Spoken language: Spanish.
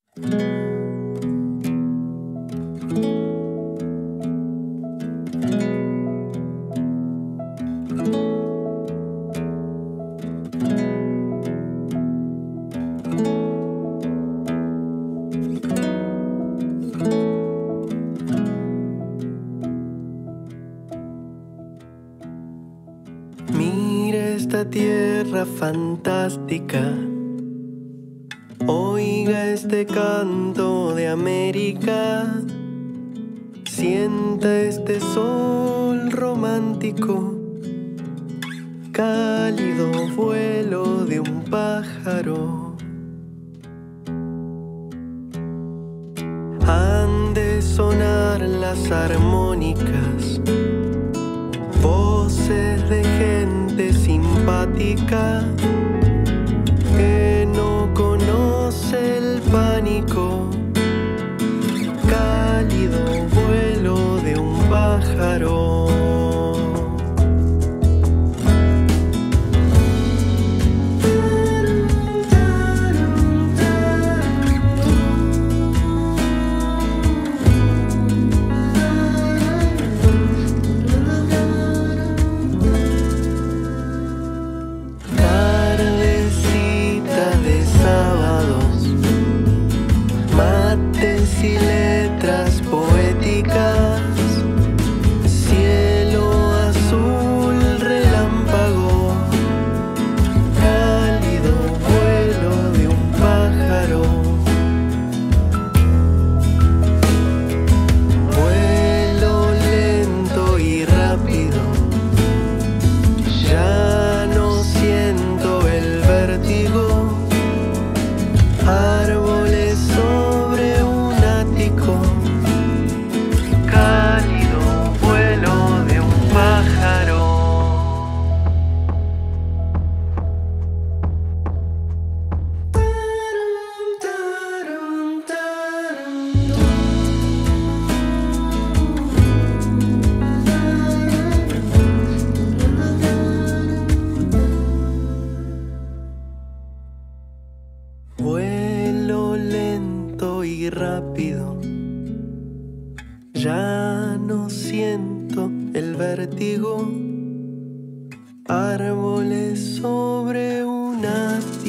Mira esta tierra fantástica, oiga este canto de América, sienta este sol romántico, cálido vuelo de un pájaro. Han de sonar las armónicas, voces de gente simpática que no conoce el pánico, cálido vuelo de un pájaro. Y letras poéticas, cielo azul relámpago, cálido vuelo de un pájaro. Vuelo lento y rápido, ya no siento el vértigo. Árboles sobre un ático, cálido vuelo de un pájaro. Vuelo lento y rápido, ya no siento el vértigo. Árboles sobre un ático.